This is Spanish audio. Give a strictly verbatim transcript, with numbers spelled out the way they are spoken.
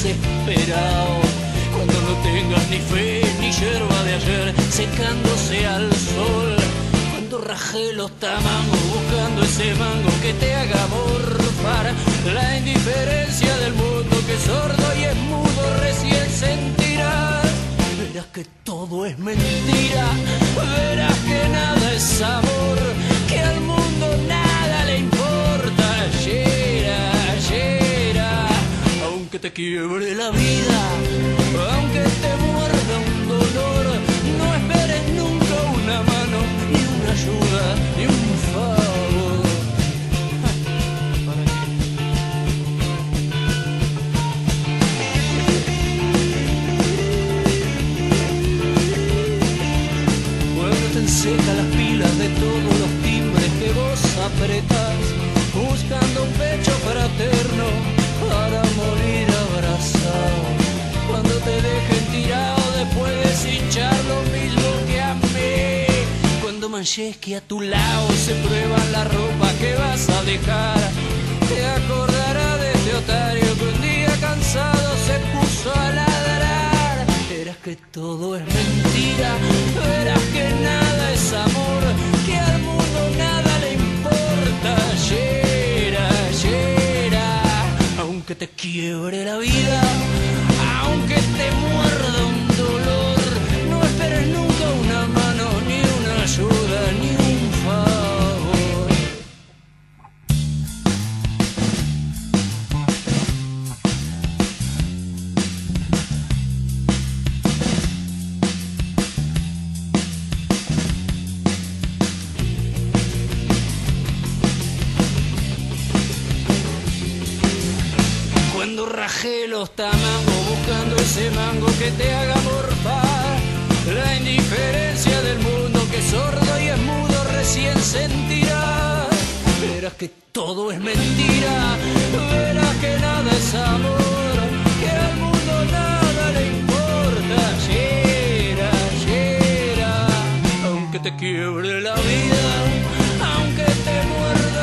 desesperado. Cuando no tengas ni fe ni yerba de ayer, secándose al sol. Cuando rajé los tamangos buscando ese mango que te haga morfar. La indiferencia del mundo que es sordo y es mudo recién sentirás. Verás que todo es mentira, verás que nada es amor, que al mundo nada le importa. Yira, Yira, aunque te quiebre la vida, aunque te muerda un dolor, no esperes nunca una mano, ni una ayuda, ni un favor. Cuando te enseca las pilas de todos los timbres que vos apretás, buscando un pecho fraterno para morir abrazado. Cuando te dejen tirado después de hinchar lo mismo que a mí. Cuando manches que a tu lado se prueba la ropa que vas a dejar, te acordará de este otario que un día cansado se puso a ladrar. Verás que todo es mentira, verás que nada es amor, que al mundo nada le importa. Yera, Yera, aunque te quiebre la vida, aunque te muerda un dolor, no esperes nunca una mano, ni una ayuda, ni un favor. Cuando rajé los tamangos buscando ese mango que te haga morfar. La indiferencia del mundo que es sordo y es mudo recién sentirás. Verás que todo es mentira, verás que nada es amor, que al mundo nada le importa. Yera, Yera, aunque te quiebre la vida, aunque te muerda